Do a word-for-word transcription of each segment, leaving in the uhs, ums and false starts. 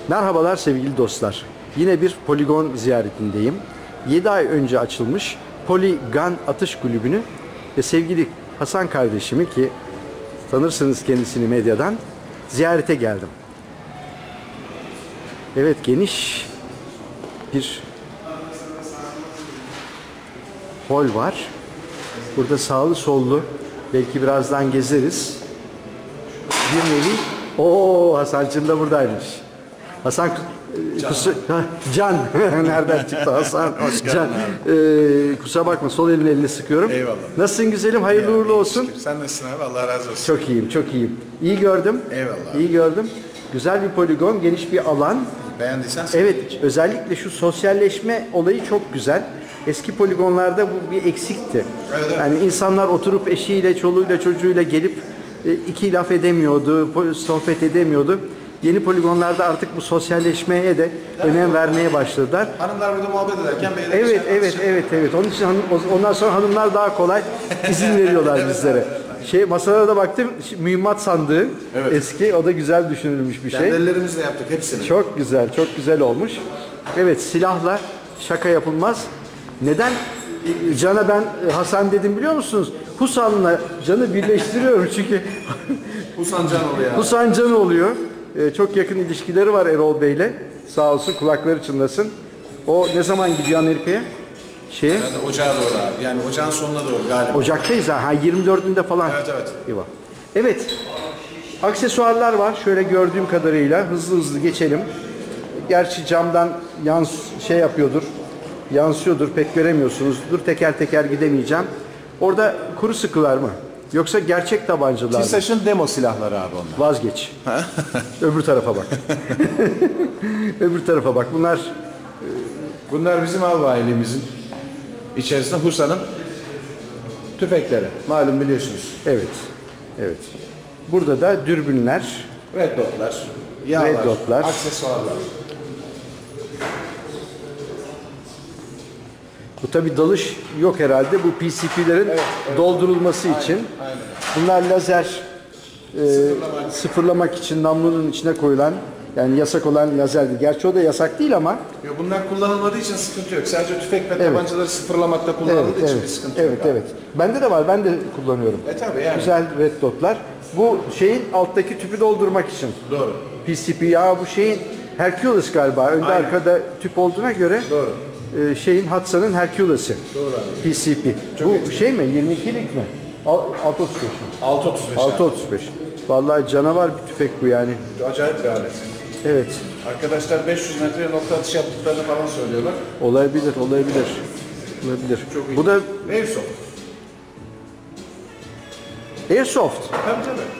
Merhabalar sevgili dostlar. Yine bir poligon ziyaretindeyim. yedi ay önce açılmış Poligun Atış Kulübü'nü ve sevgili Hasan kardeşimi, ki tanırsınız kendisini medyadan, ziyarete geldim. Evet, geniş bir hol var. Burada sağlı sollu, belki birazdan gezeriz. Bir nevi, ooo Hasan'cığım da buradaymış. Hasan Can, kusu, Can. Nereden çıktı Hasan? Can. Ee, kusura bakma, sol elini eline sıkıyorum. Eyvallah. Nasılsın güzelim? Hayırlı uğurlu olsun. Sen nasılsın abi? Allah razı olsun. Çok iyiyim, çok iyiyim. İyi gördüm. Eyvallah. İyi gördüm. Güzel bir poligon, geniş bir alan. Beğendiysen sen. Evet, özellikle şu sosyalleşme olayı çok güzel. Eski poligonlarda bu bir eksikti. Evet, evet. Yani insanlar oturup eşiyle, çoluğuyla, çocuğuyla gelip iki laf edemiyordu, sohbet edemiyordu. Yeni poligonlarda artık bu sosyalleşmeye de yani önem vermeye başladılar. Hanımlar burada muhabbet ederken beyler Evet, evet, evet, evet. Onun için hanım, ondan sonra hanımlar daha kolay izin veriyorlar evet, bizlere. Evet, evet. Şey, masalara da baktım, mühimmat sandığı evet. Eski, o da güzel düşünülmüş bir şey. Kendi ellerimizle yaptık hepsini. Çok güzel, çok güzel olmuş. Evet, silahla şaka yapılmaz. Neden Can'a ben Hasan dedim biliyor musunuz? Husan'la Can'ı birleştiriyorum çünkü Husan Can oluyor. Husan Can oluyor. Ee, çok yakın ilişkileri var Erol Bey'le. Sağ olsun, kulakları çınlasın. O ne zaman gidiyor Amerika'ya? Şeye? Yani ocağa doğru abi. Yani ocağın sonuna doğru galiba. Ocaktayız ha. ha yirmi dördünde falan. Evet evet. Eyvah. Evet. Aksesuarlar var. Şöyle gördüğüm kadarıyla hızlı hızlı geçelim. Gerçi camdan yans şey yapıyordur. Yansıyordur. Pek göremiyorsunuzdur. Teker teker gidemeyeceğim. Orada kuru sıkılar mı? Yoksa gerçek tabancalar mı? TİSAŞ'ın demo silahları abi onlar. Vazgeç. Öbür tarafa bak. Öbür tarafa bak. Bunlar bunlar bizim albayiliğimizin içerisinde Husan'ın tüfekleri. Malum biliyorsunuz. evet. Evet. Burada da dürbünler, Red dotlar, yağlar, red dotlar, aksesuarlar. Bu tabi dalış yok herhalde. Bu P C P'lerin evet, evet. doldurulması aynen, için. Aynen. Bunlar lazer e, sıfırlamak. sıfırlamak için namlunun içine koyulan, yani yasak olan lazerdi. Gerçi o da yasak değil ama. Yok, bunlar kullanılmadığı için sıkıntı yok. Sadece tüfek ve evet. tabancaları sıfırlamakta kullanıldığı evet, için evet. bir sıkıntı evet, yok. Evet, evet. Bende de var. Ben de kullanıyorum. E tabi yani. Güzel red dotlar. Bu şeyin alttaki tüpü doldurmak için. Doğru. P C P ya bu şeyin Hercules galiba. Önde aynen. Arkada tüp olduğuna göre. Doğru. E, şeyin Hudson'ın Hercules'i. Doğru abi. P C P. Çok bu iyi. Şey mi? yirmi ikilik mi? altı otuz beş mi? altı otuz beş. altı otuz beş. Vallahi canavar bir tüfek bu yani. Acayip bir alet. Evet. Arkadaşlar beş yüz metreye nokta atış yaptıklarını falan söylüyorlar. Olabilir, olabilir. Olabilir. Çok iyi. Bu da Airsoft. Airsoft. Tabii tabii.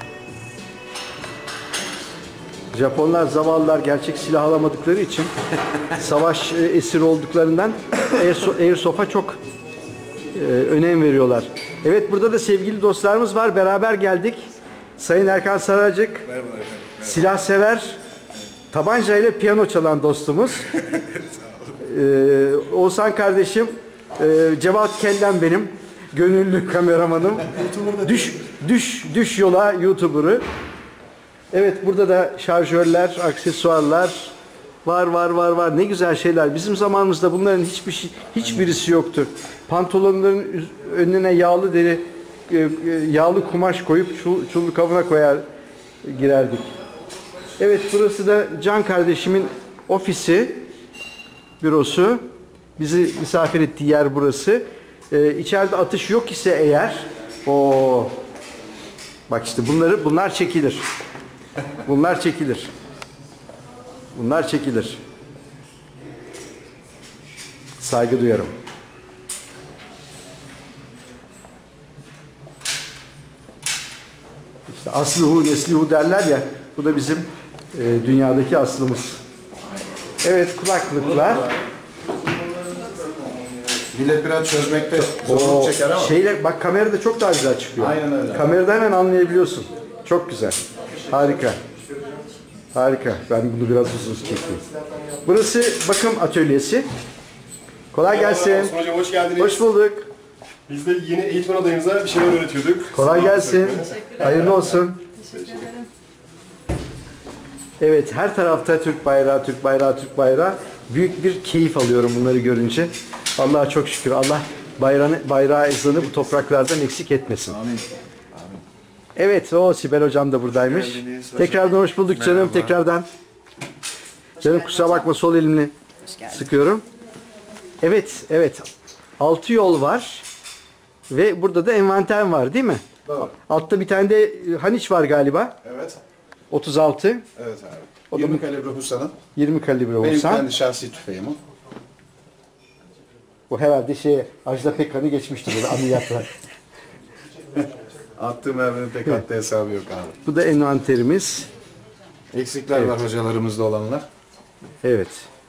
Japonlar, zavallılar gerçek silah alamadıkları için savaş e, esir olduklarından Airsoft'a çok e, önem veriyorlar. Evet, burada da sevgili dostlarımız var. Beraber geldik. Sayın Erkan Saracık, Merhaba efendim. silah sever, tabanca ile piyano çalan dostumuz. ee, Oğuzhan kardeşim, e, Cevat Kellen benim, gönüllü kameramanım. düş, düş, düş yola YouTuber'ı. Evet, burada da şarjörler, aksesuarlar var, var, var, var. Ne güzel şeyler. Bizim zamanımızda bunların hiçbir şey, hiçbirisi yoktu. Pantolonların önüne yağlı deri, yağlı kumaş koyup çulluk kabına koyar girerdik. Evet, burası da Can kardeşimin ofisi, bürosu. Bizi misafir ettiği yer burası. Ee, içeride atış yok ise eğer, o bak işte bunları bunlar çekilir. Bunlar çekilir. Bunlar çekilir. Saygı duyarım. İşte aslıhu neslihu derler ya, bu da bizim e, dünyadaki aslımız. Evet, kulaklıklar. Millet biraz çözmekte zorluk çeker ama. Şeyle, bak kamerada çok daha güzel çıkıyor. Aynen öyle. Kamerada hemen anlayabiliyorsun. Çok güzel. Harika. Harika. Ben bunu biraz uzun çekeyim. Burası bakım atölyesi. Kolay gelsin. Osman Hocam hoş geldiniz. Hoş bulduk. Biz de yeni eğitmen adayımıza bir şeyler öğretiyorduk. Kolay gelsin. Hayırlı olsun. Teşekkür ederim. Evet, her tarafta Türk bayrağı, Türk bayrağı, Türk bayrağı. Büyük bir keyif alıyorum bunları görünce. Allah'a çok şükür. Allah bayrağını, bayrağı ezanı bu topraklardan eksik etmesin. Amin. Evet, o Sibel hocam da buradaymış. geldiniz. Tekrardan hoş bulduk canım, Merhaba. tekrardan. Canım kusura bakma, sol elimle sıkıyorum. Evet, evet. Altı yol var. Ve burada da envanter var değil mi? Doğru. Altta bir tane de Haniç var galiba. Evet. otuz altı. Evet abi. O da yirmi mı- kalibre Husa'nın. yirmi kalibre Benim olsa. kendi şahsi tüfeğim o. Bu herhalde şey Ajda Pekkan'ı geçmişti böyle ameliyatlar. Attığım merminin pek hatta hesabı yok abi. Bu da envanterimiz. Eksikler var hocalarımızda olanlar. Evet.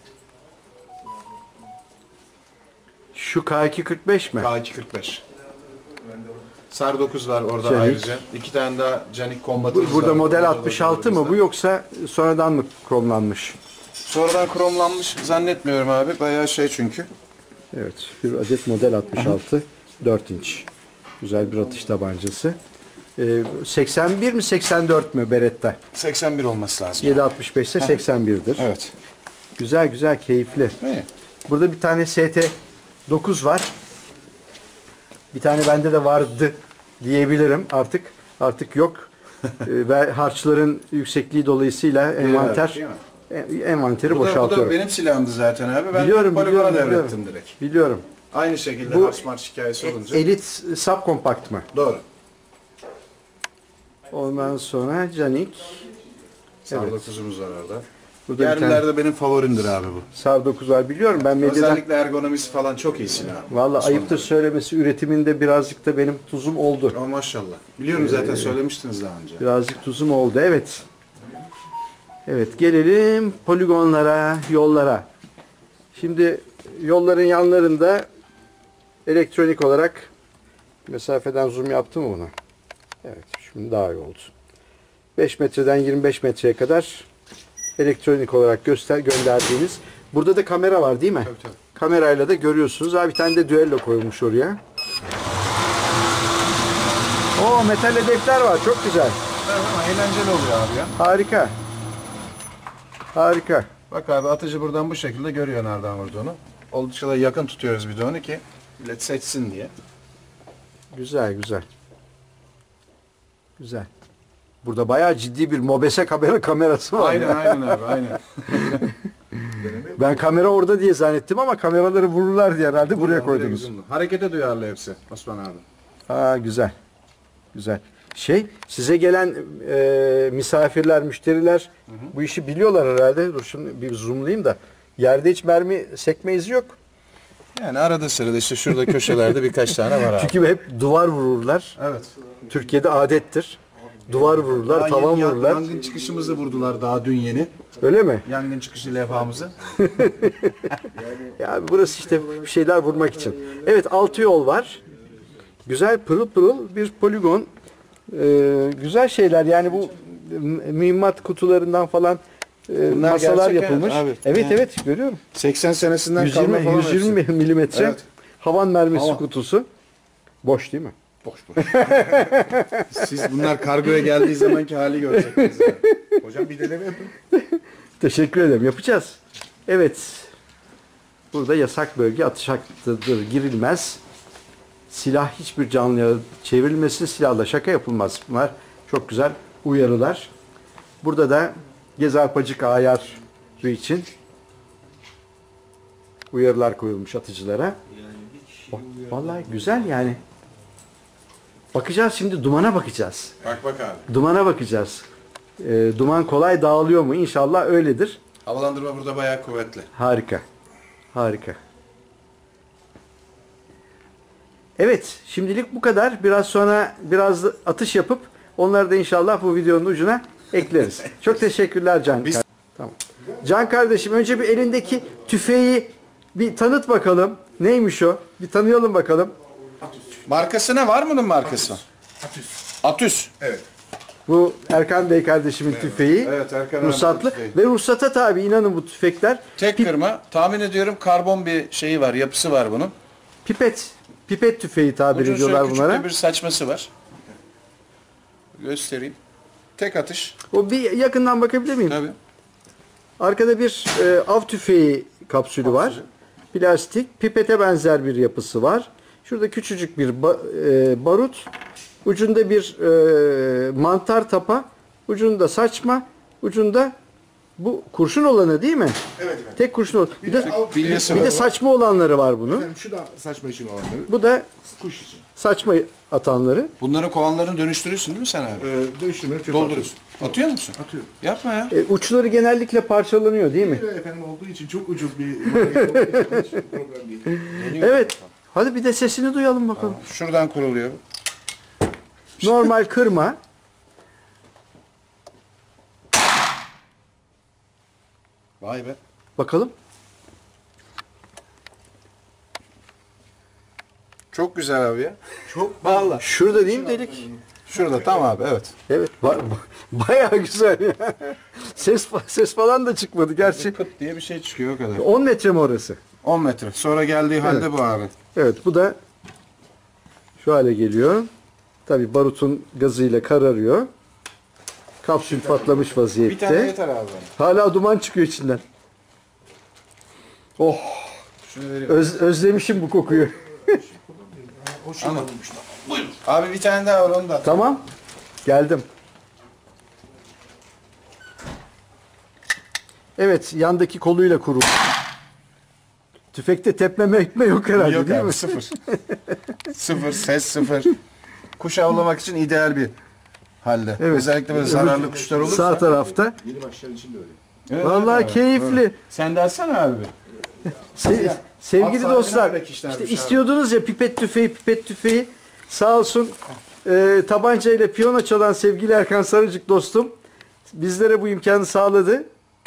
Şu K iki kırk beş mi? K iki kırk beş. Sar dokuz var orada Canik. ayrıca. İki tane daha Canik kombatımız Bu- Burada var. model altmış altı mı bu, yoksa sonradan mı kromlanmış? Sonradan kromlanmış zannetmiyorum abi. Bayağı şey çünkü. Evet, bir adet model altmış altı, dört inç. Güzel bir atış tabancası. Ee, seksen bir mi seksen dört mü Beretta? seksen bir olması lazım. yedi altmış beş ise seksen birdir. Evet. Güzel güzel, keyifli. İyi. Burada bir tane S T dokuz var. Bir tane bende de vardı diyebilirim artık. Artık yok. Ee, Ve harçların yüksekliği dolayısıyla envanter değil mi? e- envanteri Bu da, bu da boşaltıyorum. benim silahımdı zaten abi. Ben Biliyorum, poligona biliyorum, devrettim biliyorum. direkt. Biliyorum. Aynı şekilde Bu- Hars March hikayesi olunca. Elit subkompakt mı? Doğru. Ondan sonra Canik. Sar Evet. dokuzumuz var orada. Burada bir tane Yerlilerde benim favorimdir abi bu. Sar dokuz var, biliyorum ben medyadan. Özellikle ergonomisi falan çok iyi silah. Vallahi Osmanlı. ayıptır söylemesi, üretiminde birazcık da benim tuzum oldu. Oh, maşallah. Biliyorum zaten söylemiştiniz daha önce. Birazcık tuzum oldu, evet. Evet, gelelim poligonlara, yollara. Şimdi yolların yanlarında elektronik olarak mesafeden zoom yaptım mı buna? Evet, şimdi daha iyi oldu. beş metreden yirmi beş metreye kadar elektronik olarak göster gönderdiğiniz. Burada da kamera var değil mi? Tabii, tabii. Kamerayla da görüyorsunuz. Abi bir tane de düello koymuş oraya. Oo, metal hedefler var. Çok güzel. Evet, ama eğlenceli oluyor abi ya. Harika. Harika. Bak abi atıcı buradan bu şekilde görüyor nereden vurduğunu. Oldukça da yakın tutuyoruz bir de onu ki millet seçsin diye. Güzel güzel. Güzel. Burada bayağı ciddi bir mobese kamera kamerası var. Aynen ya. aynen abi aynen. Ben kamera orada diye zannettim ama kameraları vururlar diye herhalde buraya koydunuz. Harekete duyarlı hepsi Osman abi. Ha, güzel. Güzel. Şey, size gelen e, misafirler, müşteriler bu işi biliyorlar herhalde. Dur şimdi bir zoomlayayım da. Yerde hiç mermi sekme izi yok. Yani arada sırada işte şurada köşelerde birkaç tane var abi. Çünkü hep duvar vururlar. Evet. Türkiye'de adettir. Duvar vururlar, Daha tavan yeni vururlar. Yangın çıkışımızı vurdular daha dün yeni. Öyle mi? Yangın çıkışı levhamızı. Ya burası işte bir şeyler vurmak için. Evet, altı yol var. Güzel pırıl pırıl bir poligon. Ee, güzel şeyler yani, bu mühimmat kutularından falan e, Bunlar masalar gerçek yapılmış. yani, abi. Evet Yani. evet, görüyorum. seksen senesinden yüz kalma yirmi, falan yüz yirmi hepsi. milimetre Evet. havan mermisi Havan. kutusu. Boş değil mi? Boş boş. Siz bunlar kargoya geldiği zamanki hali göreceksiniz. Yani. Hocam bir deneme yapın. Teşekkür ederim. Yapacağız. Evet. Burada yasak bölge, atış hakkıdır, girilmez. Silah hiçbir canlıya çevrilmesin, silahla şaka yapılmaz. Bunlar çok güzel uyarılar. Burada da gezarpacık ayarı için uyarılar koyulmuş atıcılara. Oh, vallahi güzel yani. Bakacağız şimdi, dumana bakacağız. Bak bak abi. Dumana bakacağız. Ee, duman kolay dağılıyor mu? İnşallah öyledir. Havalandırma burada bayağı kuvvetli. Harika. Harika. Evet, şimdilik bu kadar. Biraz sonra biraz da atış yapıp onları da inşallah bu videonun ucuna ekleriz. Çok teşekkürler Can. Biz- Tamam. Can kardeşim, önce bir elindeki tüfeği bir tanıt bakalım. Neymiş o? Bir tanıyalım bakalım. Markası ne? Var mı bunun markası? Atüs. Atüs. Evet. Bu Erkan Bey kardeşimin tüfeği. Evet, Erkan abi ruhsatlı. tüfeği. Ve ruhsata tabi, inanın bu tüfekler. Tek Pip- kırma. Tahmin ediyorum karbon bir şeyi var, yapısı var bunun. pipet. Pipet tüfeği tabir Ucun ediyorlar şöyle küçük bunlara. de bir saçması var. Göstereyim. Tek atış. O bir yakından bakabilir miyim? Tabii. Arkada bir e, av tüfeği kapsülü var. Plastik, pipete benzer bir yapısı var. Şurada küçücük bir ba- e, barut. Ucunda bir e, mantar tapa. Ucunda saçma. Ucunda bu kurşun olanı değil mi? Evet efendim. Tek kurşun olanı. Bir de, Bilyası bir var. de saçma olanları var bunun. Efendim şu da saçma için olanları. Bu da Kuş için. saçma atanları. Bunların kovanlarını dönüştürüyorsun değil mi sen abi? Ee, dönüştürme. Dolduruyorsun. Atıyor musun? Atıyorum. Yapma ya. E, uçları genellikle parçalanıyor değil mi? Böyle efendim olduğu için çok ucuz bir maliyet olduğu için hiç problem değil. Evet. Hadi bir de sesini duyalım bakalım. Şuradan kuruluyor. Normal kırma. Vay be. Bakalım. Çok güzel abi ya. Çok Vallahi. Şurada değil mi delik? Şurada tam abi evet. Evet. Ba- ba- bayağı güzel ya. Ses, ses falan da çıkmadı gerçi. Pıt diye bir şey çıkıyor o kadar. on metre mi orası? on metre. Sonra geldiği halde bu abi. Evet bu da şu hale geliyor. Tabi barutun gazıyla kararıyor. Kapsül patlamış Bir tane vaziyette. yeter abi. Hala duman çıkıyor içinden. Oh, Şunu vereyim. öz- özlemişim bu kokuyu. hoş Anladım. olmuş. Abi bir tane daha var onu da at. Tamam. Geldim. Evet, yandaki koluyla kuru. Tüfekte tepme mekme yok herhalde Yok değil abi mi? sıfır. Sıfır ses sıfır. Kuş avlamak için ideal bir halde. Evet. Özellikle böyle zararlı kuşlar olursa. Sağ tarafta. Yeni başlayan için de öyle. Evet, Vallahi evet, keyifli. evet. Sen de atsana abi. Se- sevgili At dostlar, sahibine işlermiş işte abi. istiyordunuz ya pipet tüfeği, pipet tüfeği. Sağ olsun e, tabanca ile piyano çalan sevgili Erkan Sarıcık dostum bizlere bu imkanı sağladı.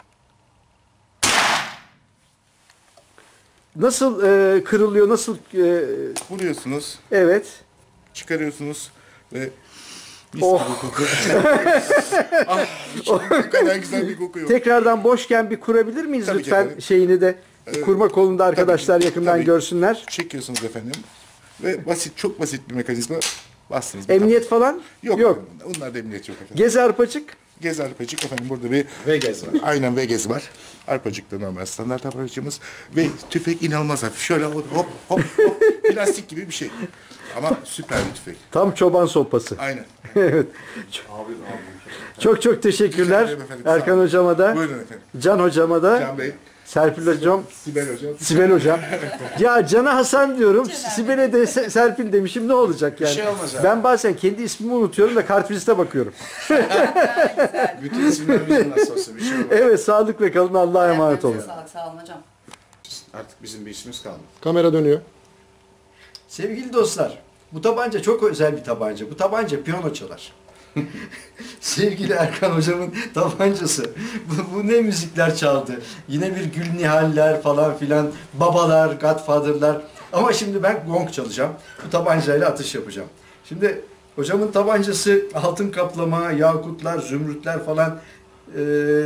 Nasıl e, kırılıyor, nasıl... E, Vuruyorsunuz, evet. çıkarıyorsunuz ve mis Oh. gibi koku. ah, hiç bu kadar güzel bir koku yok. Tekrardan boşken bir kurabilir miyiz Tabii ki lütfen efendim. şeyini de kurma kolunda arkadaşlar ki, yakından tabii. görsünler. Çekiyorsunuz efendim ve basit, çok basit bir mekanizma bastınız. Emniyet falan Yok. yok. efendim, Onlarda emniyet yok efendim. Gezi arpacık. Gez arpacık efendim burada bir Vegez var. aynen Vegez var. Arpacık da normal standart arpacığımız ve tüfek inanılmaz hafif. Şöyle hop hop hop hop plastik gibi bir şey. Ama süper bir tüfek. Tam çoban sopası. Aynen. Evet. Çok çok teşekkürler. Teşekkür ederim efendim, sağ Erkan olun. hocama da, Buyurun efendim. Can hocama da, Can Bey, Serpil hocam, Sibel Hocam. Sibel hocam. Ya Can'a Hasan diyorum, Sibel'e de Se- Serpil demişim ne olacak yani? şey olmaz abi. Ben bazen kendi ismimi unutuyorum da kartvizite bakıyorum. Bütün isimler bizim nasıl olsa bir şey olmaz. Evet sağlıkla kalın, Allah'a emanet olun. Sağlık, sağ olun hocam. Artık bizim bir işimiz kalmadı. Kamera dönüyor. Sevgili dostlar, bu tabanca çok özel bir tabanca. Bu tabanca piyano çalar. Sevgili Erkan hocamın tabancası. Bu, bu ne müzikler çaldı. Yine bir Gül Nihaller falan filan, babalar, Godfather'lar. Ama şimdi ben gong çalacağım. Bu tabancayla atış yapacağım. Şimdi hocamın tabancası altın kaplama, yakutlar, zümrütler falan. Ee,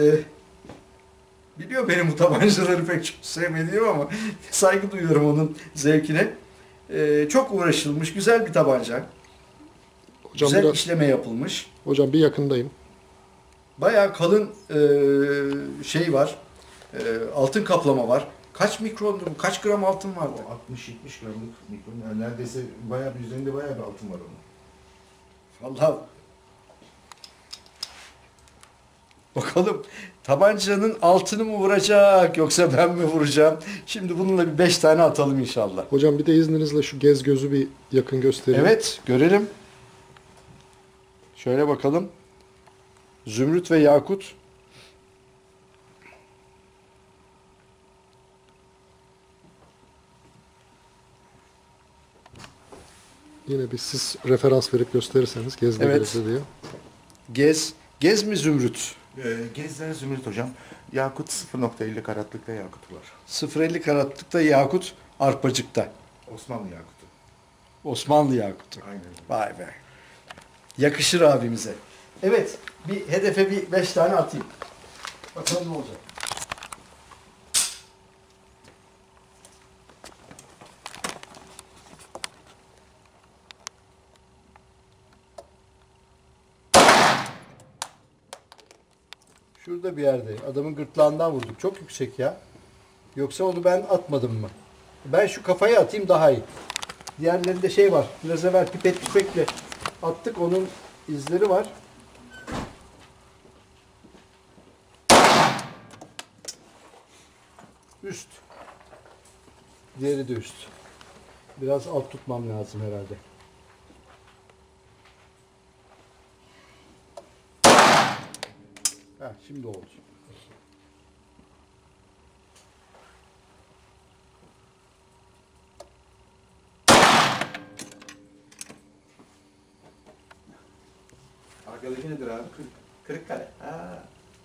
biliyor benim bu tabancaları pek çok sevmediğim ama saygı duyuyorum onun zevkine. Ee, çok uğraşılmış, güzel bir tabanca. Hocam Güzel biraz, işleme yapılmış. hocam bir yakındayım. Bayağı kalın e, şey var. E, altın kaplama var. Kaç mikrondu bu? Kaç gram altın vardı? altmış yetmiş gramlık mikron. Yani neredeyse bayağı bir üzerinde bayağı bir altın var onun. Vallahi. Bakalım tabancanın altını mı vuracak yoksa ben mi vuracağım? Şimdi bununla bir beş tane atalım inşallah. Hocam bir de izninizle şu gez gözü bir yakın göstereyim. Evet, görelim. Şöyle bakalım. Zümrüt ve yakut. Yine bir siz referans verip gösterirseniz gezde Evet. gezde diye. Gez. Gez mi zümrüt? Ee, Gezler Zümrüt hocam. Yakut sıfır nokta elli karatlıkta yakutu var. sıfır virgül elli karatlıkta yakut arpacıkta. Osmanlı yakutu. Osmanlı yakutu. Aynen. Vay be. Yakışır abimize. Evet, bir hedefe bir beş tane atayım. Bakalım ne olacak. Şurada bir yerde. Adamın gırtlağından vurduk. Çok yüksek ya. Yoksa onu ben atmadım mı? Ben şu kafaya atayım daha iyi. Diğerlerinde şey var. Biraz evvel pipet tüfekle attık. Onun izleri var. Üst. Diğeri de üst. Biraz alt tutmam lazım herhalde. Ha, şimdi oldu. Arkadaki nedir abi? Kırık, kırık kale. Ha.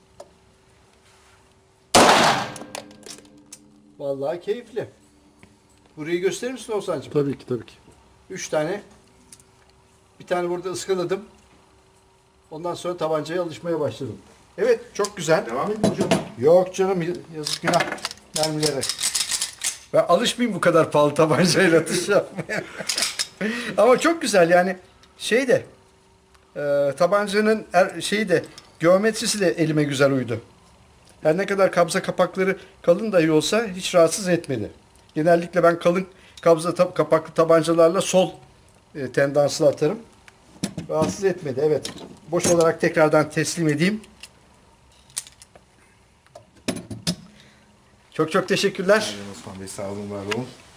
Vallahi keyifli. Burayı gösterir misin Oğuzhan'cığım? Tabii ki tabii ki. Üç tane. Bir tane burada ıskaladım. Ondan sonra tabancaya alışmaya başladım. Evet, çok güzel. Devam edin hocam. Yok canım, yazık günah mermilere. Ben alışmayayım bu kadar pahalı tabancayla atış yapmaya. Ama çok güzel yani şey de e, tabancanın er, şeyi de geometrisi de elime güzel uydu. Her ne kadar kabza kapakları kalın dahi olsa hiç rahatsız etmedi. Genellikle ben kalın kabza tab- kapaklı tabancalarla sol e, tendanslı atarım. Rahatsız etmedi. Evet. Boş olarak tekrardan teslim edeyim. Çok çok teşekkürler. Osman Bey sağ olun, var olun.